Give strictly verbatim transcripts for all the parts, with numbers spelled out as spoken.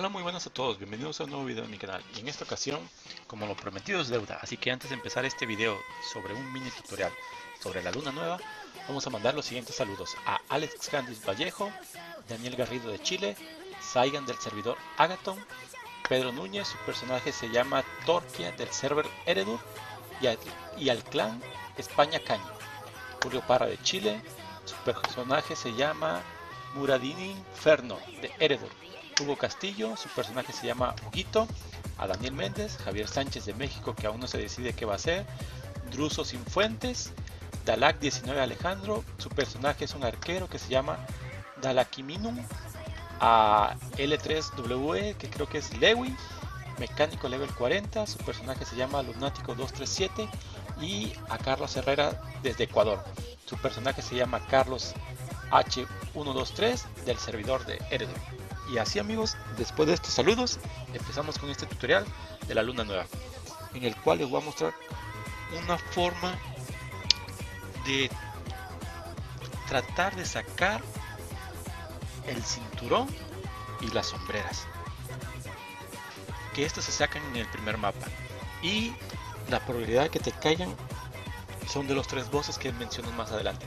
Hola, muy buenas a todos, bienvenidos a un nuevo video en mi canal. Y en esta ocasión, como lo prometido es deuda, así que antes de empezar este video sobre un mini tutorial sobre la luna nueva, vamos a mandar los siguientes saludos a Alex Candiz Vallejo, Daniel Garrido de Chile, Saigan del servidor Agaton, Pedro Núñez, su personaje se llama Torquia del server Eredur, y al, y al clan España Caño, Julio Parra de Chile, su personaje se llama Muradini Inferno de Eredur, Hugo Castillo, su personaje se llama Huguito, a Daniel Méndez, Javier Sánchez de México, que aún no se decide qué va a ser, Druso Sin Fuentes, Dalak diecinueve Alejandro, su personaje es un arquero que se llama Dalakiminum, a L tres W E, que creo que es Lewy, Mecánico Level cuarenta, su personaje se llama Lunático dos tres siete, y a Carlos Herrera desde Ecuador, su personaje se llama Carlos H ciento veintitrés del servidor de Eredur. Y así, amigos, después de estos saludos, empezamos con este tutorial de la luna nueva, en el cual les voy a mostrar una forma de tratar de sacar el cinturón y las sombreras, que estos se sacan en el primer mapa, y la probabilidad de que te caigan son de los tres bosses que menciono más adelante.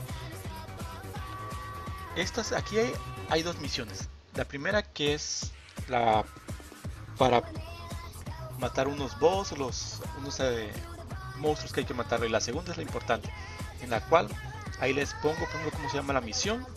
Estas aquí hay, hay dos misiones. La primera, que es la para matar unos boss, los unos eh, monstruos que hay que matar, y la segunda es la importante, en la cual ahí les pongo, pongo cómo se llama la misión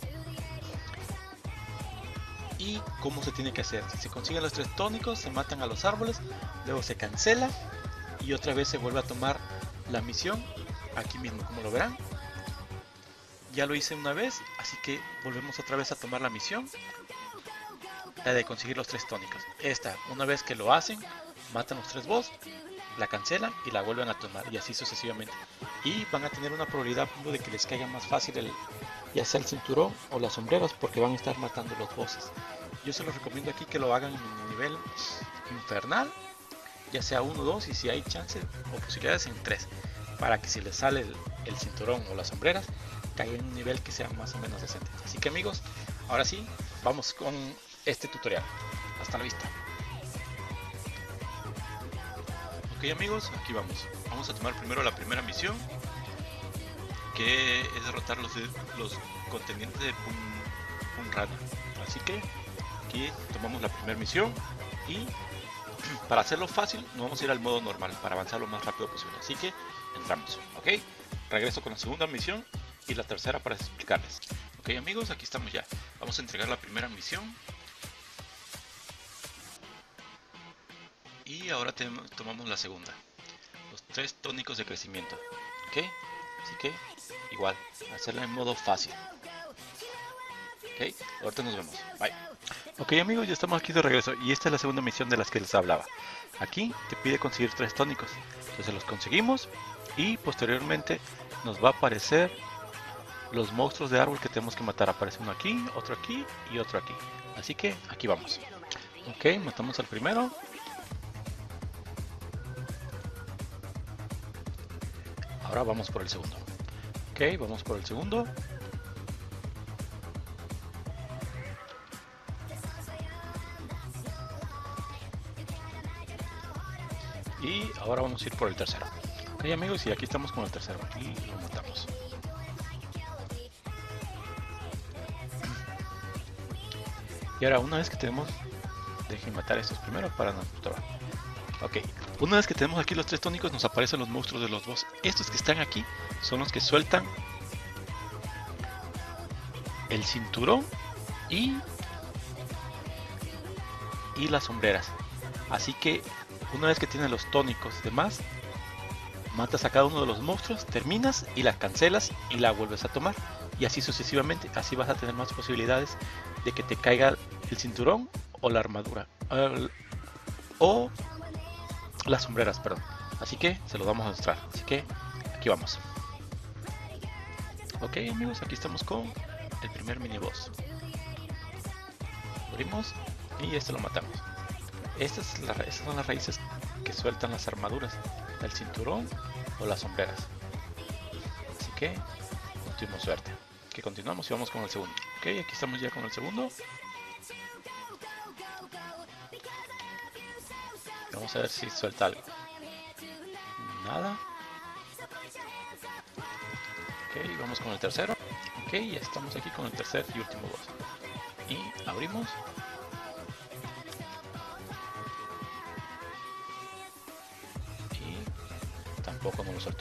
y cómo se tiene que hacer. Si se consiguen los tres tónicos, se matan a los árboles, luego se cancela y otra vez se vuelve a tomar la misión aquí mismo, como lo verán. Ya lo hice una vez, así que volvemos otra vez a tomar la misión, la de conseguir los tres tónicos. Esta, una vez que lo hacen, matan los tres boss, la cancelan y la vuelven a tomar, y así sucesivamente. Y van a tener una probabilidad de que les caiga más fácil el, ya sea el cinturón o las sombreras, porque van a estar matando los bosses. Yo se los recomiendo aquí que lo hagan en un nivel infernal, ya sea uno, dos, y si hay chance o posibilidades en tres, para que si les sale el, el cinturón o las sombreras, caiga en un nivel que sea más o menos decente. Así que, amigos, ahora sí, vamos con este tutorial. Hasta la vista. Ok, amigos, aquí vamos. Vamos a tomar primero la primera misión, que es derrotar los, los contendientes de Punrana. Así que aquí tomamos la primera misión, y para hacerlo fácil nos vamos a ir al modo normal para avanzar lo más rápido posible. Así que entramos. Ok, regreso con la segunda misión y la tercera para explicarles. Ok, amigos, aquí estamos ya. Vamos a entregar la primera misión. Y ahora tomamos la segunda, los tres tónicos de crecimiento. Ok, así que igual, hacerla en modo fácil. Ok, ahorita nos vemos, bye. Ok, amigos, ya estamos aquí de regreso, y esta es la segunda misión de las que les hablaba. Aquí te pide conseguir tres tónicos, entonces los conseguimos y posteriormente nos va a aparecer los monstruos de árbol que tenemos que matar. Aparece uno aquí, otro aquí y otro aquí, así que aquí vamos. Ok, matamos al primero. Ahora vamos por el segundo. Ok, vamos por el segundo. Y ahora vamos a ir por el tercero. Ok, amigos, y aquí estamos con el tercero. Y lo matamos. Y ahora, una vez que tenemos... Dejen matar a estos primero para no probar. Ok, una vez que tenemos aquí los tres tónicos, nos aparecen los monstruos de los boss. Estos que están aquí son los que sueltan el cinturón y, y las sombreras. Así que una vez que tienes los tónicos demás, matas a cada uno de los monstruos, terminas y las cancelas y la vuelves a tomar. Y así sucesivamente, así vas a tener más posibilidades de que te caiga el cinturón o la armadura. El, o las sombreras, perdón. Así que se los vamos a mostrar. Así que aquí vamos. Ok, amigos, aquí estamos con el primer mini boss. Abrimos y este lo matamos. Estas, es la, estas son las raíces que sueltan las armaduras, el cinturón o las sombreras. Así que no tuvimos suerte. Que continuamos y vamos con el segundo. Ok, aquí estamos ya con el segundo. Vamos a ver si suelta algo. Nada. Ok, vamos con el tercero. Ok, ya estamos aquí con el tercer y último boss. Y abrimos. Y tampoco nos lo soltó.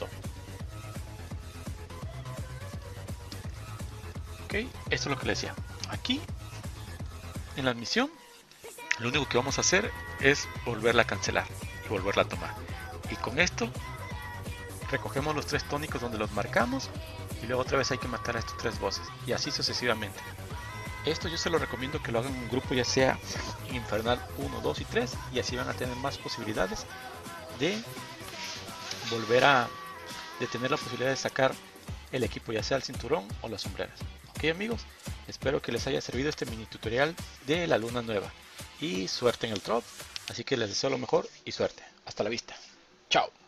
Ok, esto es lo que le decía. Aquí, en la misión, lo único que vamos a hacer es volverla a cancelar y volverla a tomar. Y con esto, recogemos los tres tónicos donde los marcamos. Y luego otra vez hay que matar a estos tres bosses. Y así sucesivamente. Esto yo se lo recomiendo que lo hagan en un grupo, ya sea Infernal uno, dos y tres. Y así van a tener más posibilidades de volver a... de tener la posibilidad de sacar el equipo, ya sea el cinturón o las sombreras. Ok amigos, espero que les haya servido este mini tutorial de la luna nueva. Y suerte en el drop. Así que les deseo lo mejor y suerte. Hasta la vista. Chao.